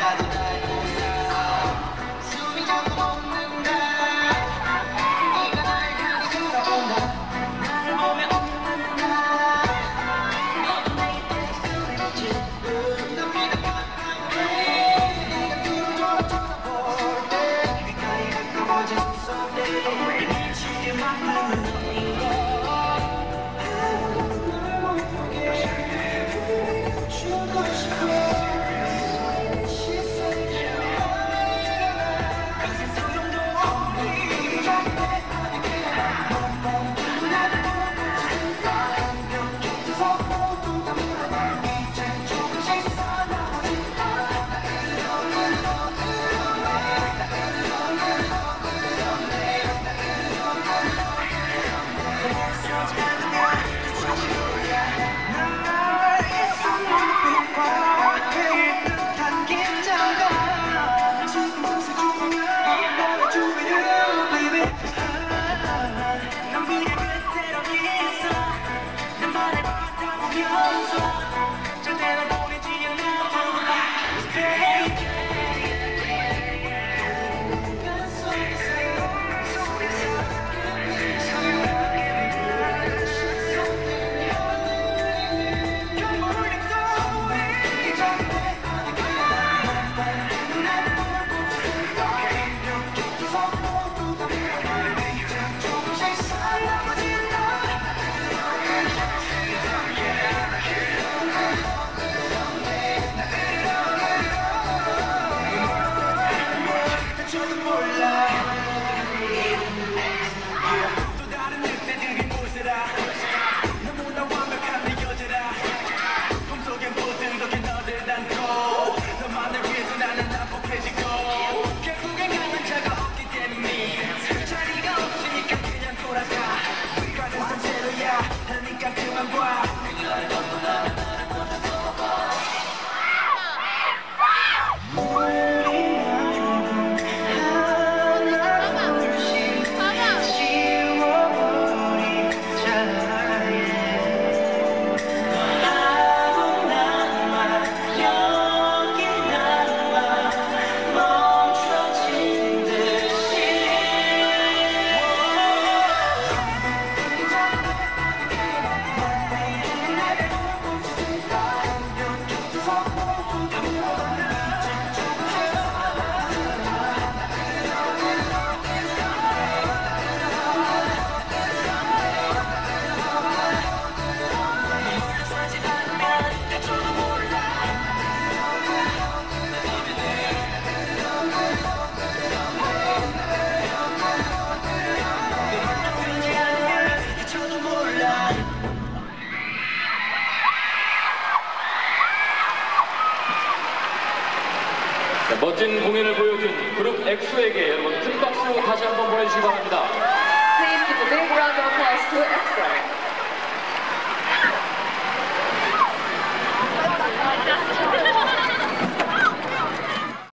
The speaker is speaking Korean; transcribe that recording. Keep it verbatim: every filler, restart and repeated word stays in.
나도 달고 숨이 자꾸 멎는다. 네가 날 향해 돌아온다. 나를 보며 웃는다. 너도 내게 그랬지. 넌 믿어 뻔한데 네가 들어줘라 쳐다볼 때 귓가에 가까워진 손에 미치게 만드는 너인 걸. 아무도 널 못 보게 주고 싶어. 멋진 공연을 보여준 그룹 엑소에게 여러분 큰 박수 다시 한번 보내주시기 바랍니다.